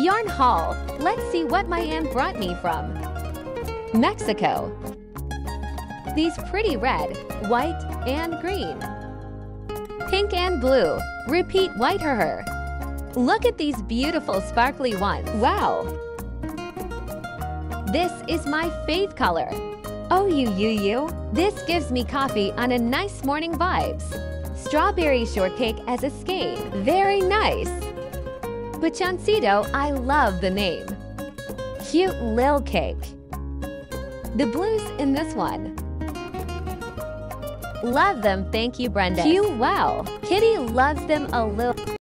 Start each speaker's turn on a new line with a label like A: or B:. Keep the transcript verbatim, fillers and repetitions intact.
A: Yarn haul. Let's see what my aunt brought me from Mexico. These pretty red, white, and green. Pink and blue. Repeat white her. Look at these beautiful sparkly ones. Wow! This is my fave color. Oh, you, you, you. This gives me coffee on a nice morning vibes. Strawberry shortcake as a skein. Very nice. Bachoncito, I love the name. Cute lil cake. The blues in this one. Love them, thank you, Brenda. Cute, wow. Kitty loves them a little.